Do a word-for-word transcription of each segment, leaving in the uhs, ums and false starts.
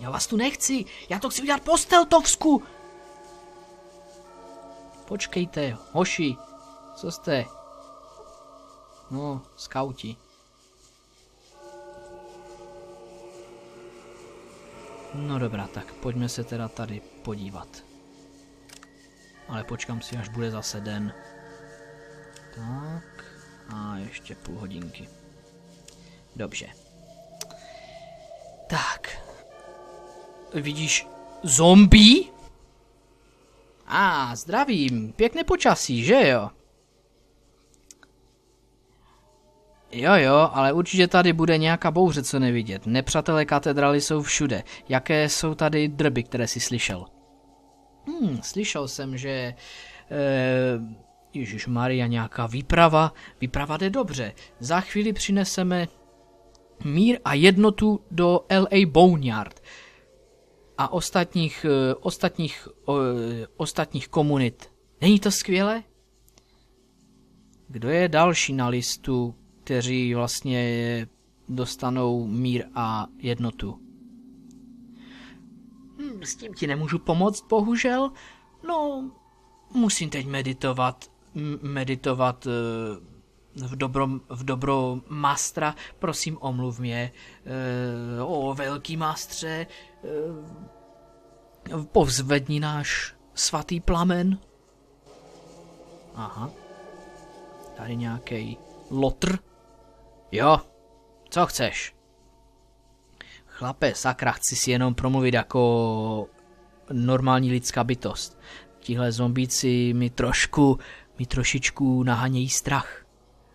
Já vás tu nechci, já to chci udělat po steltovsku. Počkejte, hoši, co jste? No, skauti. No dobrá, tak pojďme se teda tady podívat. Ale počkám si, až bude zase den. Tak, a ještě půl hodinky. Dobře. Tak. Vidíš zombie? A, ah, zdravím, pěkné počasí, že jo? Jo, jo, ale určitě tady bude nějaká bouře, co nevidět. Nepřátelé katedraly jsou všude. Jaké jsou tady drby, které jsi slyšel? Hmm, slyšel jsem, že... E, Ježišmarja, nějaká výprava. Výprava jde dobře. Za chvíli přineseme mír a jednotu do L A Boneyard. A ostatních, ostatních, o, ostatních komunit. Není to skvělé? Kdo je další na listu, kteří vlastně dostanou mír a jednotu? Hm, s tím ti nemůžu pomoct, bohužel. No, musím teď meditovat. M- meditovat uh, v dobro, v dobro mastra. Prosím, omluv mě. Uh, o, velký mastře. Uh, povzvedni náš svatý plamen. Aha. Tady nějaký lotr. Jo, co chceš? Chlape, sakra, chci si jenom promluvit jako normální lidská bytost. Tihle zombíci mi trošku, mi trošičku nahánějí strach.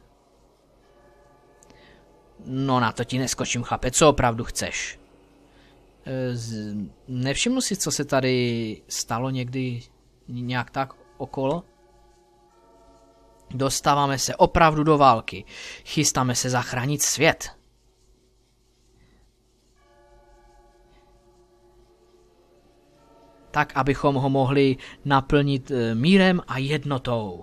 No na to ti neskočím, chlape, co opravdu chceš? Z... Nevšimnu si, co se tady stalo někdy nějak tak okolo? Dostáváme se opravdu do války. Chystáme se zachránit svět. Tak, abychom ho mohli naplnit mírem a jednotou.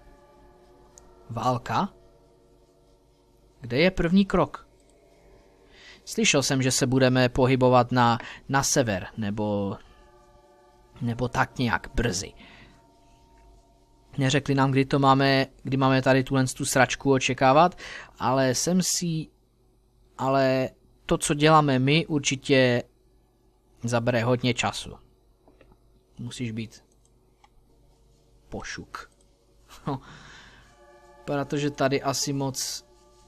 Válka? Kde je první krok? Slyšel jsem, že se budeme pohybovat na, na sever, nebo, nebo tak nějak brzy. Neřekli nám, kdy to máme, kdy máme tady tuhle tu sračku očekávat, ale jsem si, ale to, co děláme my, určitě zabere hodně času. Musíš být pošuk. Protože tady asi moc...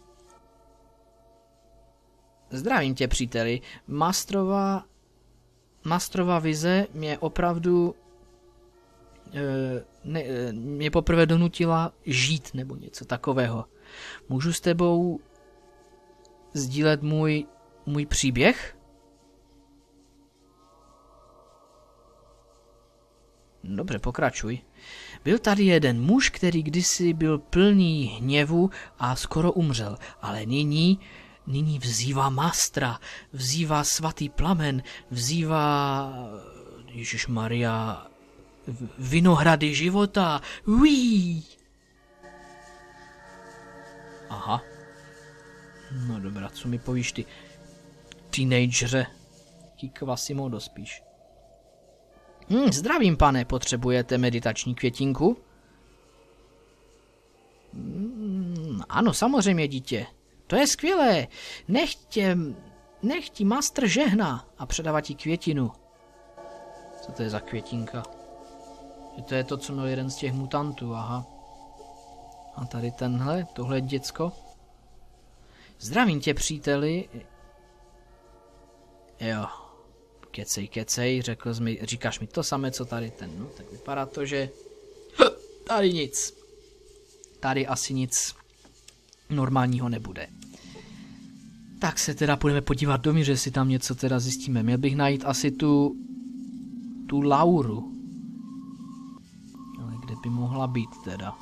Zdravím tě, příteli. Mastrova, Mastrova vize mě opravdu... Ne, mě poprvé donutila žít nebo něco takového. Můžu s tebou sdílet můj, můj příběh? Dobře, pokračuj. Byl tady jeden muž, který kdysi byl plný hněvu a skoro umřel, ale nyní, nyní vzývá mastra, vzývá svatý plamen, vzývá... Ježišmarja... Vinohrady života. Uí. Aha. No dobrá, co mi povíš ty teenageře? Jaký kvasimo dospíš. Hm, zdravím, pane, potřebujete meditační květinku? Hmm, ano, samozřejmě, dítě. To je skvělé. Nech tě, nech ti mastr žehna a předává ti květinu. Co to je za květinka? To je to, co měl jeden z těch mutantů, aha. A tady tenhle, tohle je děcko. Zdravím tě, příteli. Jo. Kecej, kecej, řekl jsi mi, říkáš mi to samé, co tady ten. No, tak vypadá to, že... Tady nic. Tady asi nic normálního nebude. Tak se teda půjdeme podívat dovnitř, že si tam něco teda zjistíme. Měl bych najít asi tu... tu Lauru. Ale kde by mohla být teda?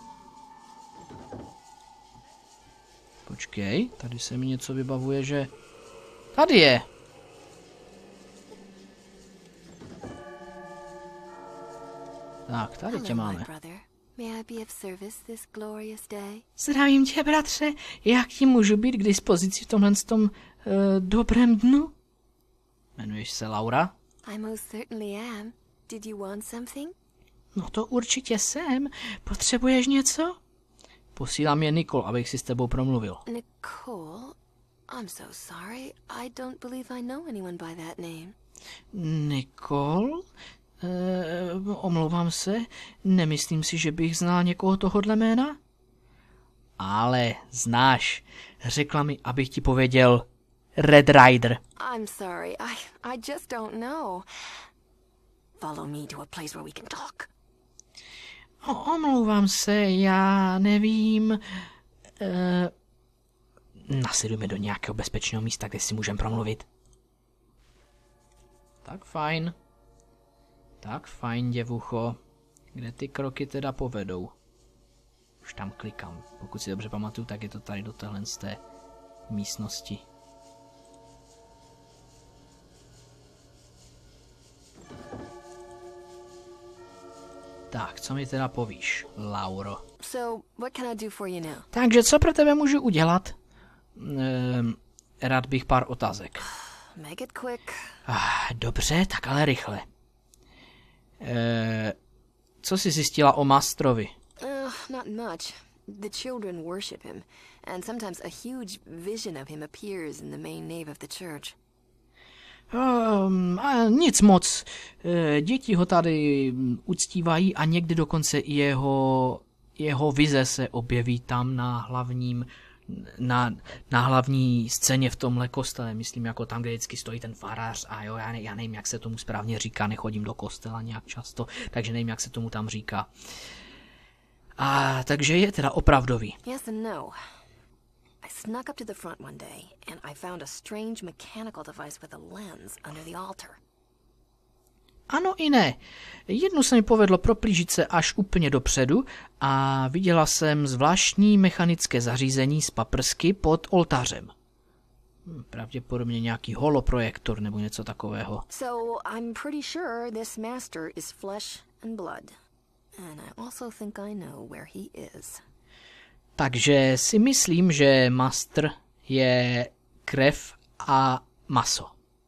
Počkej, tady se mi něco vybavuje, že... Tady je! Tak, tady tě máme. Zdravím tě, bratře. Jak ti můžu být k dispozici v tomhle tom uh, dobrém dnu? Jmenuješ se Laura? I most certainly am. Did you want something? No to určitě jsem. Potřebuješ něco? Posílám je Nicole, abych si s tebou promluvil. Nicole? I'm so sorry. I don't believe I know anyone by that name. Nicole? E, omlouvám se, nemyslím si, že bych znal někoho tohodle jména. Ale znáš, řekla mi, abych ti pověděl Red Rider. I'm sorry. I I just don't know. Follow me to a place where we can talk. O, omlouvám se, já nevím. E, nasledujeme do nějakého bezpečného místa, kde si můžeme promluvit. Tak fajn. Tak fajn, děvucho. Kde ty kroky teda povedou? Už tam klikám. Pokud si dobře pamatuju, tak je to tady do téhle z té místnosti. Tak, co mi teda povíš, Lauro? So, what can I do for you now? Takže co pro tebe můžu udělat? Ehm, rád bych pár otázek. Make it quick. Ah, dobře, tak ale rychle. Ehm, co jsi zjistila o Mastrovi? Uh, not much. The children worship him, and sometimes a huge vision of him appears in the main nave of the church. Um, a nic moc. E, děti ho tady uctívají a někdy dokonce i jeho, jeho vize se objeví tam na hlavním, na, na hlavní scéně v tomhle kostele. Myslím, jako tam, kde vždycky stojí ten farář a jo, já, ne, já nevím, jak se tomu správně říká, nechodím do kostela nějak často, takže nevím, jak se tomu tam říká. A takže je teda opravdový. Yes and no. I snuck up to the front one day, and I found a strange mechanical device with a lens under the altar. Ano i ne. Jednu se mi povedlo proplížit se až úplně dopředu a viděla jsem zvláštní mechanické zařízení z paprsky pod oltářem. Hm, pravděpodobně nějaký holoprojektor nebo něco takového. So I'm pretty sure this master is flesh and blood. And I also think I know where he is. Takže si myslím, že Master je krev a maso.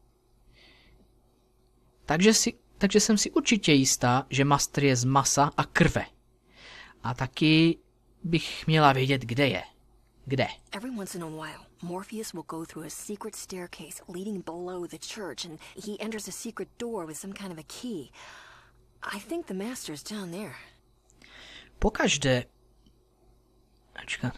Takže, si, takže jsem si určitě jistá, že Master je z masa a krve. A taky bych měla vědět, kde je. Kde? Every once in a while, Morpheus will go through a secret staircase leading below the church, and he enters a secret door with some kind of a key. I think the master's down there. Pokaždé... Ačkat.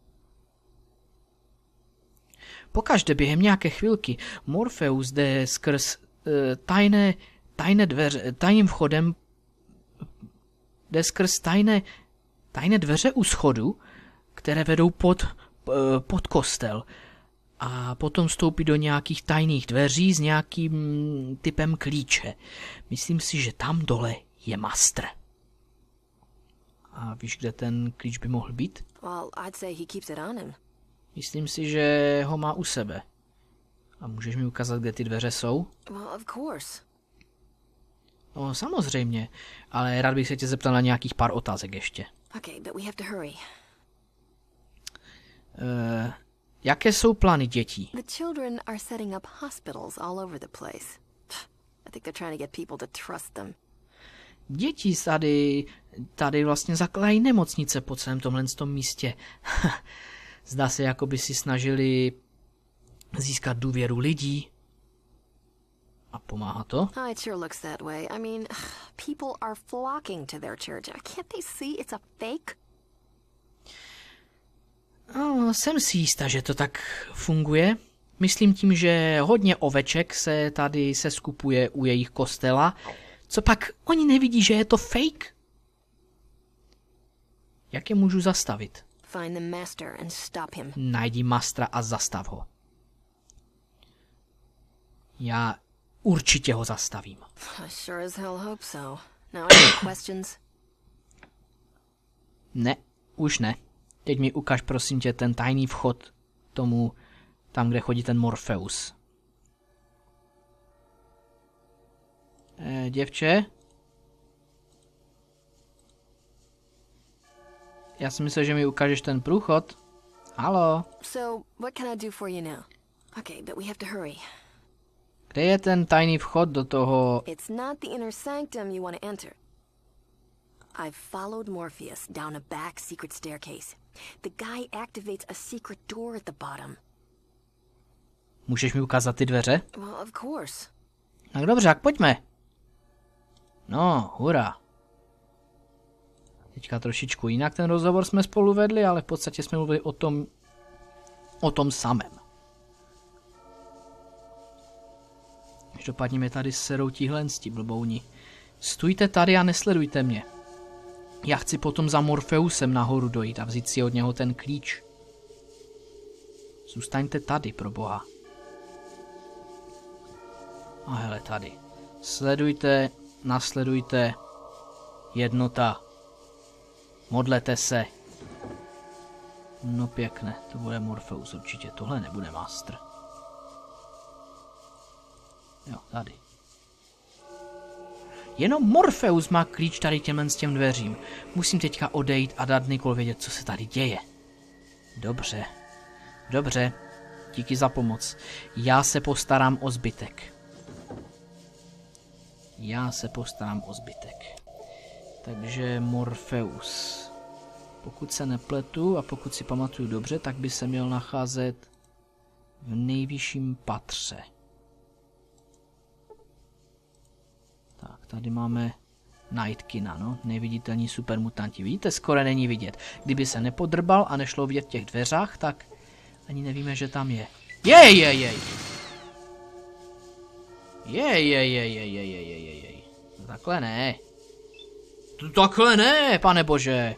Pokaždé během nějaké chvilky Morpheus jde skrz uh, tajné, tajné dveře, tajným vchodem jde skrz tajné, tajné dveře u schodu, které vedou pod, uh, pod kostel. A potom vstoupí do nějakých tajných dveří s nějakým typem klíče. Myslím si, že tam dole je Master. A víš, kde ten klíč by mohl být? Well, I'd say he keeps it on him. Myslím si, že ho má u sebe. A můžeš mi ukázat, kde ty dveře jsou? Well, of course. No, samozřejmě, ale rád bych se tě zeptal na nějakých pár otázek ještě. Okay, but we have to hurry. Uh, jaké jsou plány dětí? The children are setting up hospitals all over the place. I think they're trying to get people to trust them. Děti tady, tady vlastně zakládají nemocnice po celém tomhle tom místě. Zdá se, jako by si snažili získat důvěru lidí. A pomáhá to? Oh, it sure looks that way. I mean, people are flocking to their church. Can't they see it's a fake? No, jsem si jistá, že to tak funguje. Myslím tím, že hodně oveček se tady se skupuje u jejich kostela. Co pak oni nevidí, že je to fake? Jak je můžu zastavit? Find the master and stop him. Najdi Mastra a zastav ho. Já určitě ho zastavím. I sure as hell hope so. Now I have questions. Ne, už ne. Teď mi ukaž prosím tě ten tajný vchod tomu, tam, kde chodí ten Morpheus. Eh, děvče? Já si myslel, že mi ukážeš ten průchod. Halo? So, what can I do for you now? Okay, but we have to hurry. Kde je ten tajný vchod do toho? It's not the inner sanctum you want to enter. I've followed Morpheus down a back secret staircase. The guy activates a secret door at the bottom. Můžeš mi ukázat ty dveře? Well, of course. Tak dobře, tak pojďme. No, hurá. Teďka trošičku jinak ten rozhovor jsme spolu vedli, ale v podstatě jsme mluvili o tom, o tom samém. Každopádně mě tady serou tíhlenstí blbouni. Stůjte tady a nesledujte mě. Já chci potom za Morfeusem nahoru dojít a vzít si od něho ten klíč. Zůstaňte tady, pro boha. A hele, tady. Sledujte, nasledujte. Jednota. Modlete se. No pěkné, to bude Morfeus určitě. Tohle nebude Master. Jo, tady. Jenom Morfeus má klíč tady těmhle s těm dveřím. Musím teďka odejít a dát Nicole vědět, co se tady děje. Dobře. Dobře. Díky za pomoc. Já se postarám o zbytek. Já se postarám o zbytek. Takže Morfeus. Pokud se nepletu a pokud si pamatuju dobře, tak by se měl nacházet v nejvyšším patře. Tak, tady máme Nightkina, no, neviditelní supermutanti. Vidíte, skoro není vidět. Kdyby se nepodrbal a nešlo vidět v těch dveřách, tak ani nevíme, že tam je. Jej, jej, jej! Jej, jej, jej, jej, jej, jej, jej, jej. No takhle ne. To takhle ne, pane bože.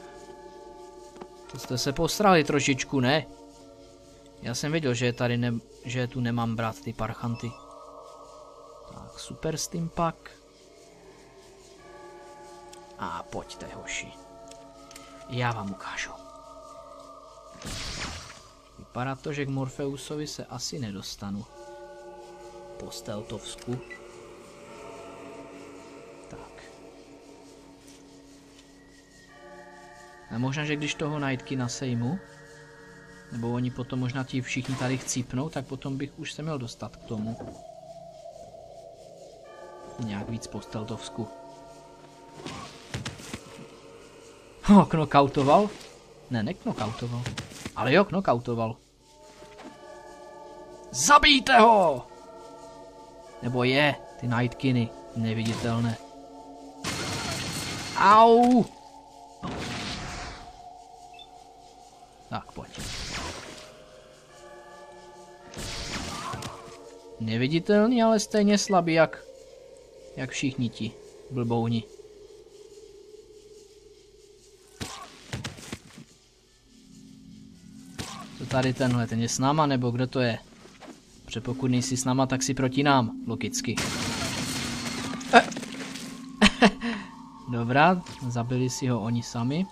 To jste se posrali trošičku, ne? Já jsem věděl, že tady ne, že tu nemám brát ty parchanty. Tak, super Steampack. A pojďte, hoši. Já vám ukážu. Vypadá to, že k Morfeusovi se asi nedostanu. Po stealthovsku. Tak. A možná, že když toho Nightkina sejmu, nebo oni potom možná ti všichni tady chcípnou, tak potom bych už se měl dostat k tomu. Nějak víc po stealthovsku. Ho, knockoutoval? Ne, neknockoutoval. Ale jo, knockoutoval. Zabijte ho! Nebo je, ty Nightkiny, neviditelné. Au! Tak, pojď. Neviditelný, ale stejně slabý, jak, jak všichni ti blbouni. Co tady tenhle, ten je s náma, nebo kdo to je? Protože pokud nejsi s náma, tak si proti nám, logicky. Eh. Dobrá, zabili si ho oni sami.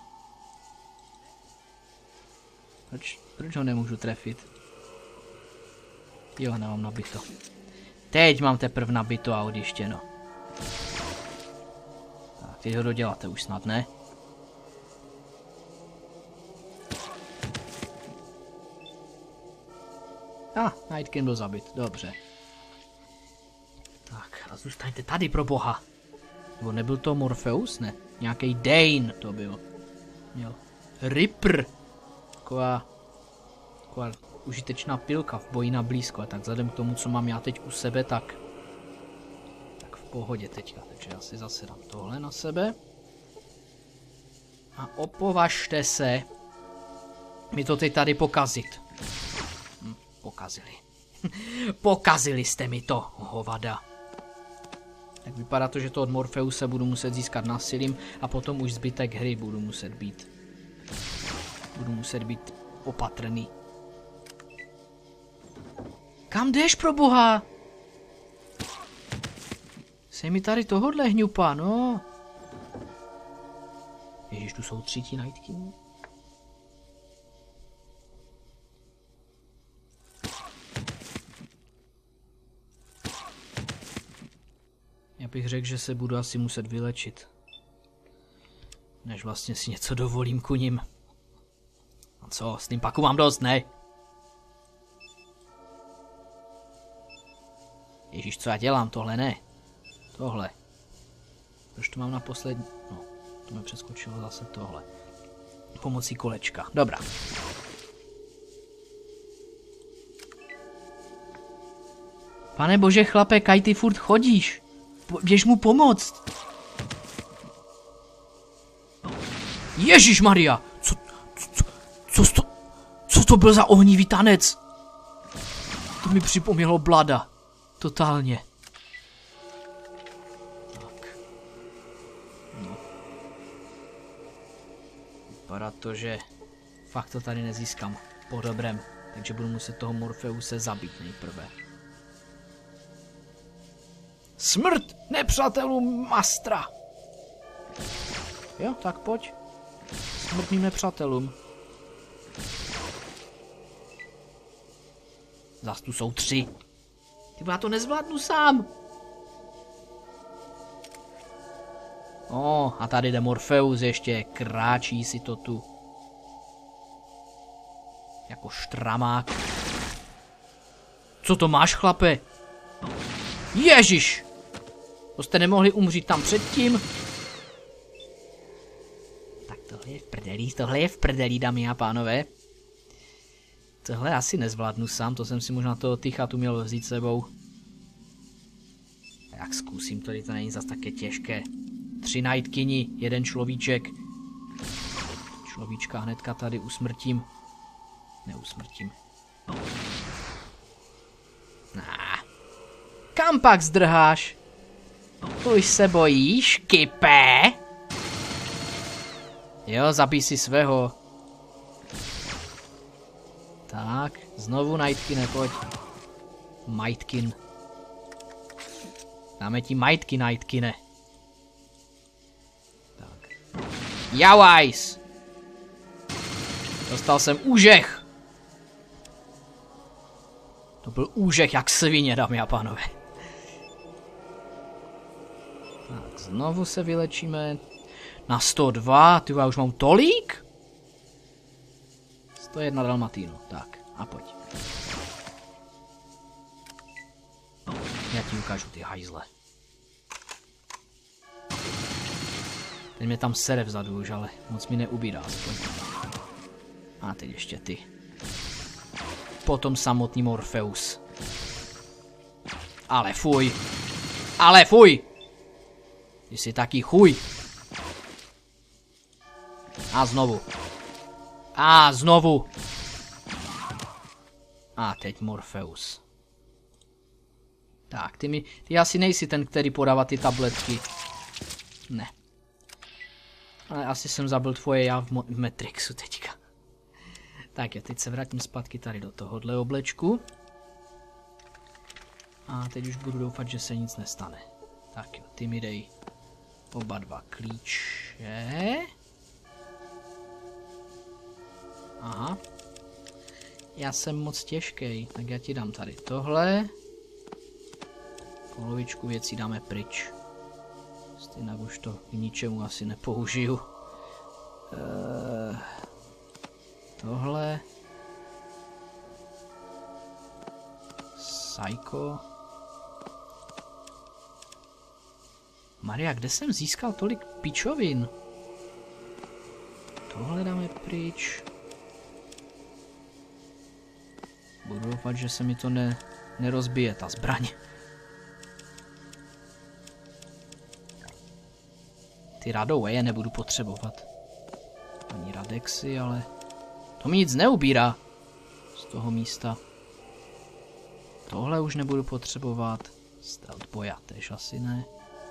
Proč, proč ho nemůžu trefit? Jo, nemám nabito. Teď mám teprve nabito a odjištěno. Tak, teď ho doděláte už snad, ne? A, ah, Nightkin byl zabit, dobře. Tak, a zůstaňte tady, pro boha. Nebo nebyl to Morpheus, ne? Nějaký Dane to byl. Měl Ripper. Taková, taková užitečná pilka v boji na blízko. A tak vzhledem k tomu, co mám já teď u sebe, tak, tak v pohodě teďka. Takže já si zase dám tohle na sebe. A opovažte se mi to teď tady pokazit. Hm, pokazili. Pokazili jste mi to, hovada. Tak vypadá to, že to od Morfeuse budu muset získat násilím a potom už zbytek hry budu muset být. Budu muset být opatrný. Kam jdeš, pro boha? Sej mi tady tohodle hňupa, no. Ježiš, tu jsou tři ti Nightkinů. Já bych řekl, že se budu asi muset vylečit. Než vlastně si něco dovolím ku nim. A co, s tím paku mám dost, ne? Ježíš, co já dělám? Tohle ne. Tohle. Proč to mám na poslední? No, to mi přeskočilo zase tohle. Pomocí kolečka. Dobrá. Pane bože, chlape, kaj ty furt chodíš? Běž mu pomoct. Ježíš Maria! Co, co, co, co, co to byl za ohnivý tanec? To mi připomnělo Blada. Totálně. Tak. No. Vypadá to, že fakt to tady nezískám po dobrém. Takže budu muset toho Morfeuse zabít nejprve. Smrt nepřátelům Mastra! Jo, tak pojď. Smrt mým nepřátelům. Zas tu jsou tři. Ty já to nezvládnu sám. O, a tady jde Morfeus ještě, kráčí si to tu. Jako štramák. Co to máš, chlape? Ježiš! To jste nemohli umřít tam předtím? Tak tohle je v prdelí, tohle je v prdelí, dámy a pánové. Tohle asi nezvládnu sám, to jsem si možná toho Tychatu měl vzít sebou. Jak zkusím, tady to není zas také těžké. Tři nightkyni, jeden človíček. Človíčka hnedka tady usmrtím. Neusmrtím. Nah. Kam pak zdrháš? Už se bojíš, kypé? Jo, zabij si svého. Tak, znovu Nightkine, pojď. Mightkin. Dáme ti Mightky, Nightkine. Tak. Jawajs! Dostal jsem úžeh! To byl úžeh jak svině, dámy a pánové. Tak, znovu se vylečíme. Na sto dva, ty já už mám tolik? sto jedna dalmatínů, tak, a pojď. Já ti ukážu ty hajzle. Teď mě tam sere vzadu už, ale moc mi neubírá aspoň. A teď ještě ty. Potom samotný Morfeus. Ale fuj. Ale fuj! Ty jsi taky chuj. A znovu. A znovu. A teď Morfeus. Tak, ty mi, ty asi nejsi ten, který podává ty tabletky. Ne. Ale asi jsem zabil tvoje já v, v Matrixu teďka. Tak jo, teď se vrátím zpátky tady do tohohle oblečku. A teď už budu doufat, že se nic nestane. Tak jo, ty mi dej oba dva klíče. Aha. Já jsem moc těžký, tak já ti dám tady tohle. Polovičku věcí dáme pryč. Stejnak už to k ničemu asi nepoužiju. Eee, tohle. Psycho. Maria, kde jsem získal tolik pičovin? Tohle dáme pryč. Budu doufat, že se mi to ne, nerozbije, ta zbraň. Ty Radowaye nebudu potřebovat. Ani Radexy, ale to mi nic neubírá z toho místa. Tohle už nebudu potřebovat. Stealth boja tež asi ne.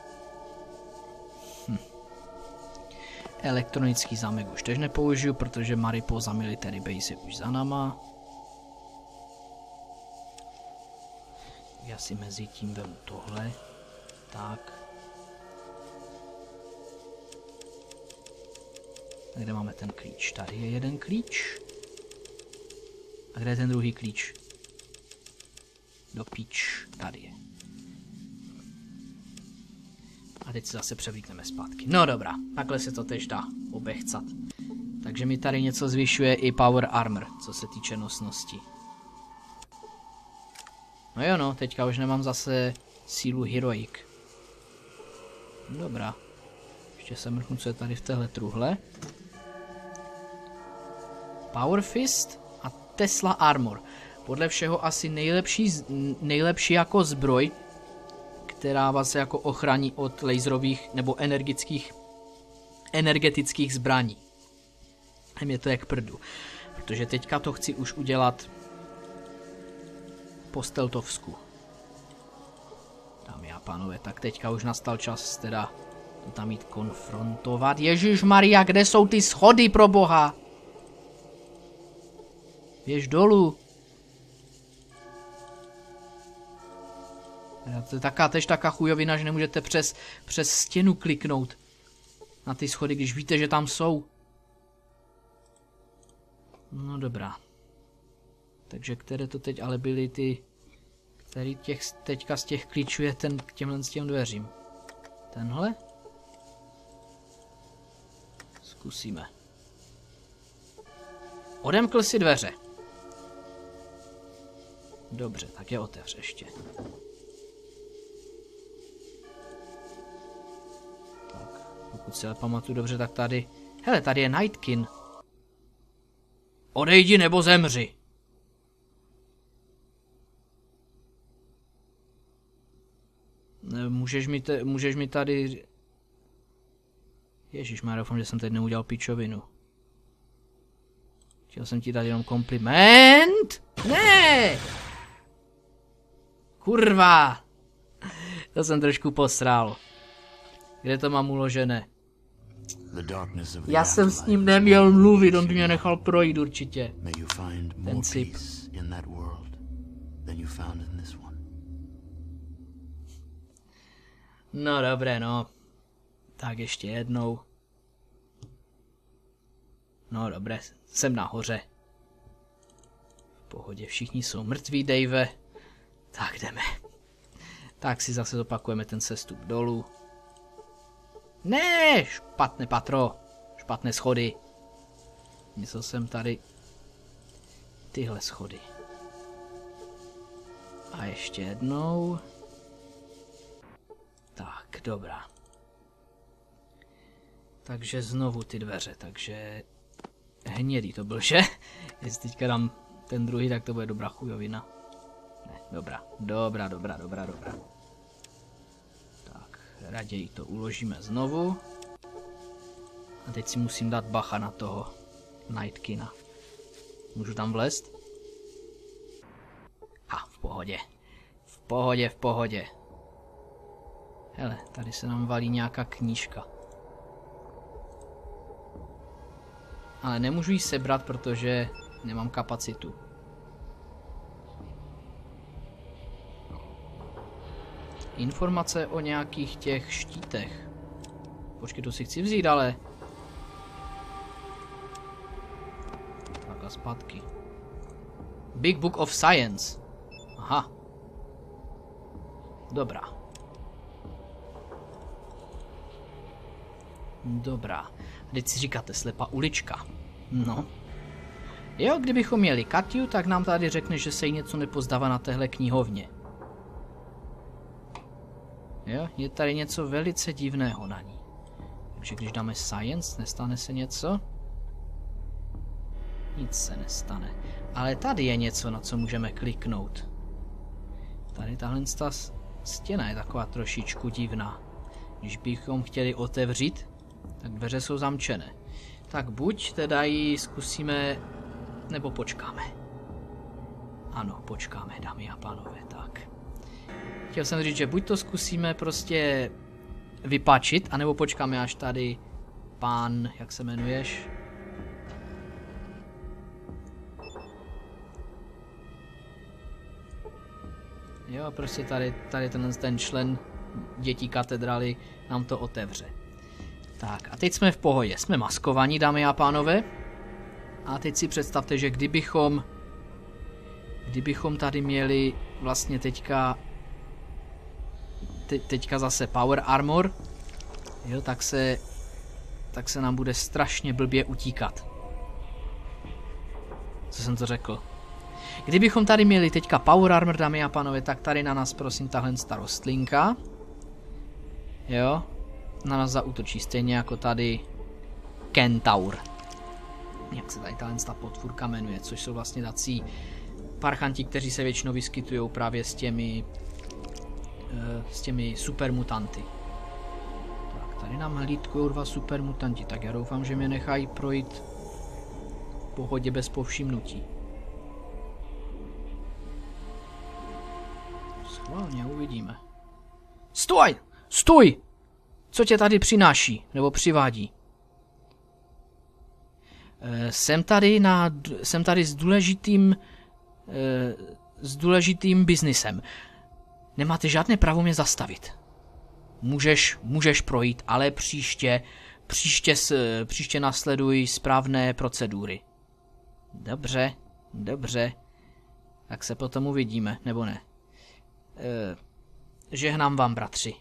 Hm. Elektronický zámek už tež nepoužiju, protože Mariposa Military Base je už za náma. Já si mezi tím vemu tohle. Tak. A kde máme ten klíč? Tady je jeden klíč. A kde je ten druhý klíč? Do píč. Tady je. A teď se zase převlíkneme zpátky. No dobrá, takhle se to tež dá obechcat. Takže mi tady něco zvyšuje i Power Armor, co se týče nosnosti. No jo no, teďka už nemám zase sílu Heroic. Dobrá. Ještě se mrknu, co je tady v téhle truhle. Power Fist a Tesla Armor. Podle všeho asi nejlepší, nejlepší jako zbroj, která vás jako ochrání od laserových nebo energických, energetických zbraní. A mě to jak prdu. Protože teďka to chci už udělat po stealthovsku. Dámy a pánové, tak teďka už nastal čas teda to tam jít konfrontovat. Ježišmarja, kde jsou ty schody pro boha? Běž dolů. To je taká, tež taká chujovina, že nemůžete přes, přes stěnu kliknout na ty schody, když víte, že tam jsou. No dobrá. Takže které to teď ale byly ty, který těch, teďka z těch klíčů je ten k těmhle s těm dveřím. Tenhle? Zkusíme. Odemkl si dveře. Dobře, tak je otevř ještě. Tak, pokud si ale pamatuju dobře, tak tady... Hele, tady je Nightkin. Odejdi nebo zemři. Můžeš mi, te, můžeš mi tady... Ježišmarja, doufám, že jsem teď neudělal pičovinu. Chtěl jsem ti dát jenom kompliment. Ne! Kurva! To jsem trošku posral. Kde to mám uložené? Já jsem s ním neměl mluvit, on by mě nechal projít určitě. Ten cip. No dobré, no. Tak ještě jednou. No dobré, jsem nahoře. V pohodě, všichni jsou mrtví, Dave. Tak jdeme. Tak si zase zopakujeme ten sestup dolů. Ne, špatné patro. Špatné schody. Myslel jsem tady tyhle schody. A ještě jednou. Tak, dobrá. Takže znovu ty dveře, takže hnědý to byl, že? Jestli teďka dám ten druhý, tak to bude dobrá chujovina. Ne, dobrá, dobrá, dobrá, dobrá, dobrá. Tak, raději to uložíme znovu. A teď si musím dát bacha na toho Nightkina. Můžu tam vlézt? Ha, v pohodě. V pohodě, v pohodě. Hele, tady se nám valí nějaká knížka. Ale nemůžu ji sebrat, protože nemám kapacitu. Informace o nějakých těch štítech. Počkej, to si chci vzít, ale... Tak a zpátky. Big Book of Science. Aha. Dobrá. Dobrá. Teď si říkáte slepá ulička. No. Jo, kdybychom měli Katiu, tak nám tady řekne, že se jí něco nepozdává na téhle knihovně. Jo, je tady něco velice divného na ní. Takže když dáme Science, nestane se něco? Nic se nestane. Ale tady je něco, na co můžeme kliknout. Tady tahle stěna je taková trošičku divná. Když bychom chtěli otevřít, tak dveře jsou zamčené. Tak buď teda ji zkusíme, nebo počkáme. Ano, počkáme, dámy a pánové, tak. Chtěl jsem říct, že buď to zkusíme prostě vypačit, anebo počkáme, až tady pán, jak se jmenuješ? Jo, prostě tady, tady ten, ten člen dětí katedrály nám to otevře. Tak a teď jsme v pohodě, jsme maskovaní, dámy a pánové. A teď si představte, že kdybychom, kdybychom tady měli vlastně teďka, te, teďka zase Power Armor, jo, tak se, tak se nám bude strašně blbě utíkat. Co jsem to řekl? Kdybychom tady měli teďka Power Armor, dámy a pánové, tak tady na nás prosím tahle ta rostlinka. Jo. Na nás zaútočí stejně jako tady Kentaur. Jak se tady tahle ta potvůrka jmenuje, což jsou vlastně tací parchanti, kteří se většinou vyskytují právě s těmi uh, s těmi supermutanty. Tak, tady nám hlídkují dva supermutanti, tak já doufám, že mě nechají projít v pohodě bez povšimnutí. Schválně uvidíme. Stoj! Stoj! Co tě tady přináší, nebo přivádí? E, jsem tady na, jsem tady s důležitým, e, s důležitým biznisem. Nemáte žádné právo mě zastavit. Můžeš, můžeš projít, ale příště, příště, příště nasleduj správné procedury. Dobře, dobře. Tak se potom uvidíme, nebo ne? E, žehnám vám, bratři.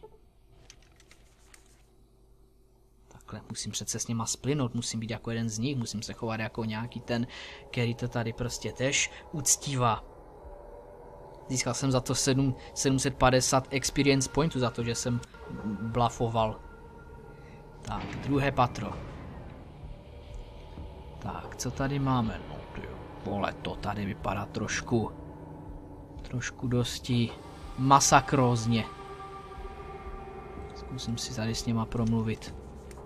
Musím přece s nima splynout, musím být jako jeden z nich, musím se chovat jako nějaký ten, který to tady prostě tež uctívá. Získal jsem za to sedm set padesát experience pointů, za to, že jsem blafoval. Tak, druhé patro. Tak, co tady máme? No, ty vole, to tady vypadá trošku, trošku dosti masakrózně. Zkusím si tady s nima promluvit.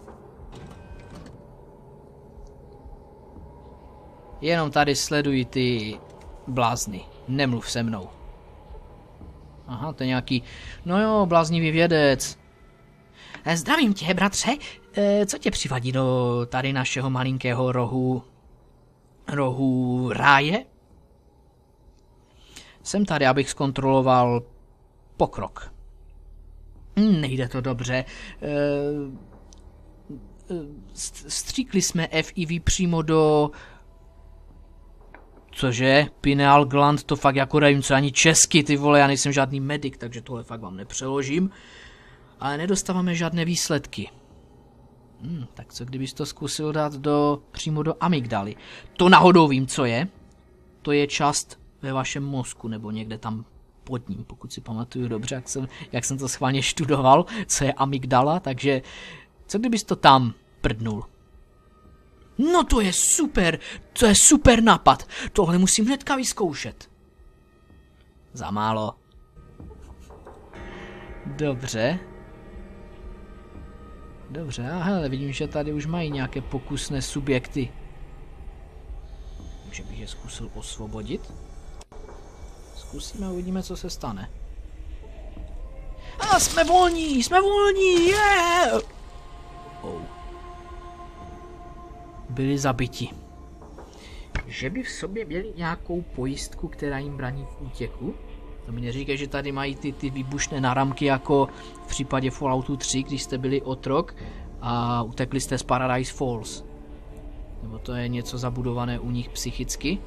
Jenom tady sleduji ty blázny. Nemluv se mnou. Aha, to je nějaký... No jo, bláznivý vědec. Zdravím tě, bratře. E, co tě přivadí do tady našeho malinkého rohu... rohu ráje? Jsem tady, abych zkontroloval pokrok. Nejde to dobře. E, stříkli jsme F I V přímo do... Cože? Pineal gland, to fakt jako nevím, co ani česky, ty vole, já nejsem žádný medic, takže tohle fakt vám nepřeložím. Ale nedostáváme žádné výsledky. Hmm, tak co kdybys to zkusil dát do, přímo do amygdaly? To náhodou vím, co je. To je část ve vašem mozku, nebo někde tam pod ním, pokud si pamatuju dobře, jak jsem, jak jsem to schválně študoval, co je amygdala, takže co kdybys to tam prdnul? No to je super, to je super nápad, tohle musím hnedka vyzkoušet. Za málo. Dobře. Dobře, a hele, vidím, že tady už mají nějaké pokusné subjekty. Že bych je zkusil osvobodit. Zkusíme a uvidíme, co se stane. A jsme volní, jsme volní, yeah! Oh. Byli zabiti. Že by v sobě měli nějakou pojistku, která jim brání v útěku? To mi neříkej, že tady mají ty, ty výbušné náramky jako v případě Falloutu tři, když jste byli otrok a utekli jste z Paradise Falls. Nebo to je něco zabudované u nich psychicky?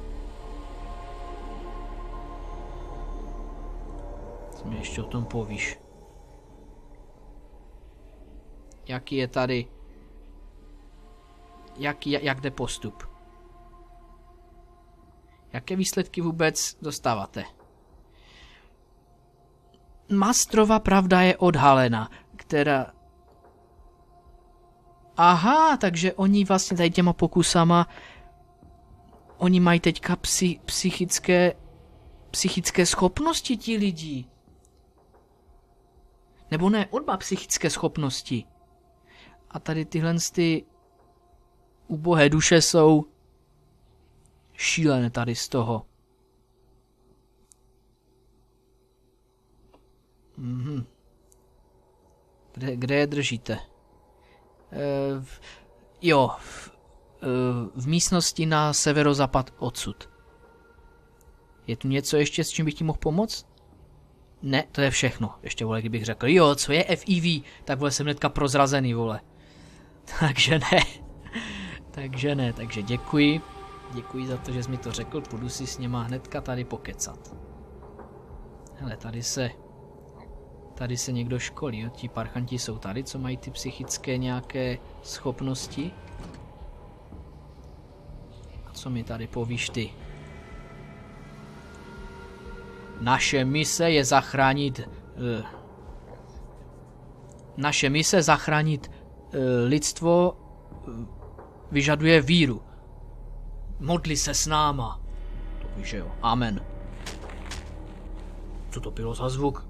Co mi ještě o tom povíš? Jaký je tady... Jak, jak jde postup? Jaké výsledky vůbec dostáváte? Mastrova pravda je odhalena, která... Aha, takže oni vlastně tady těma pokusama... Oni mají teďka psy, psychické... Psychické schopnosti ti lidi. Nebo ne, oba psychické schopnosti. A tady tyhle ty... ubohé duše jsou šílené tady z toho. Mhm. Kde, kde je držíte? E, v, jo, v, e, v místnosti na severozápad odsud. Je tu něco ještě, s čím bych ti mohl pomoct? Ne, to je všechno. Ještě, vole, kdybych řekl, jo, co je F I V, tak vole, jsem hnedka prozrazený, vole. Takže ne. Takže ne, takže děkuji. Děkuji za to, že jsi mi to řekl, půjdu si s něma hnedka tady pokecat. Hele, tady se... Tady se někdo školí, jo? Ti parchanti jsou tady, co mají ty psychické nějaké schopnosti. A co mi tady povíš ty? Naše mise je zachránit... Uh, naše mise zachránit uh, lidstvo uh, vyžaduje víru. Modli se s náma. To víš, že jo. Amen. Co to bylo za zvuk?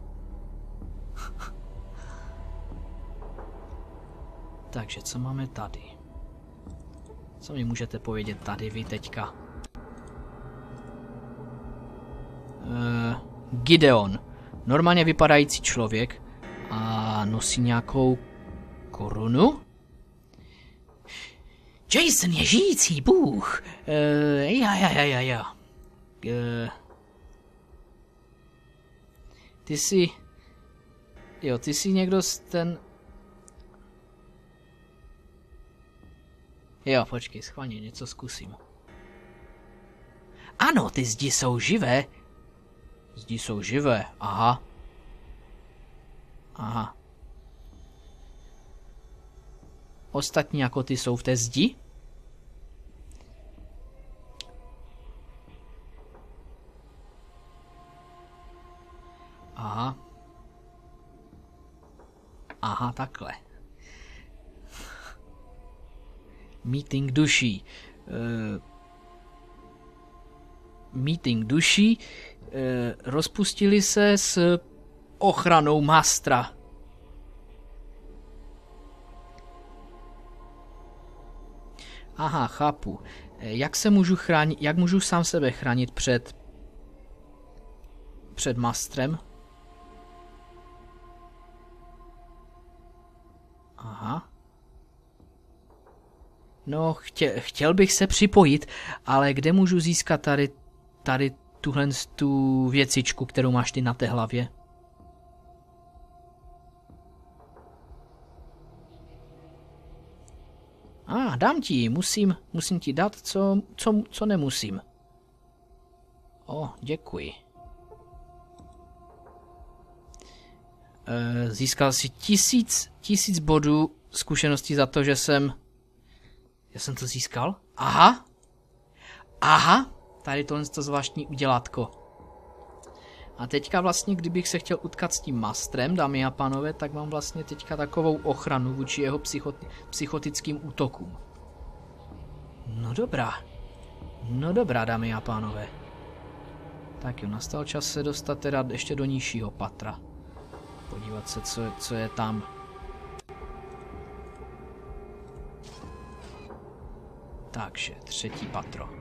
Takže co máme tady? Co mi můžete povědět tady vy teďka? Uh, Gideon. Normálně vypadající člověk a nosí nějakou korunu. Jason je žijící bůh. Uh, ja, ja, ja, ja, ja. Uh, ty jsi... Jo, ty jsi někdo z ten... Jo, počkej, schválně, něco zkusím. Ano, ty zdi jsou živé. Zdi jsou živé, aha. Aha. Ostatní jako ty jsou v té zdi? Aha. Aha, takhle. Meeting duší. Uh, meeting duší. Uh, rozpustili se s ochranou Mastra. Aha, chápu. Jak se můžu chránit, jak můžu sám sebe chránit před před Mastrem? Aha. No, chtě, chtěl bych se připojit, ale kde můžu získat tady, tady tuhle tu věcičku, kterou máš ty na té hlavě? A, ah, dám ti, musím, musím ti dát, co, co, co nemusím. O, děkuji. E, získal si tisíc, tisíc bodů zkušeností za to, že jsem... Já jsem to získal? Aha. Aha. Tady tohle to zvláštní udělátko. A teďka vlastně, kdybych se chtěl utkat s tím Mastrem, dámy a pánové, tak mám vlastně teďka takovou ochranu vůči jeho psychoti psychotickým útokům. No dobrá. No dobrá, dámy a pánové. Tak jo, nastal čas se dostat teda ještě do nižšího patra. Podívat se, co, co je tam. Takže, třetí patro.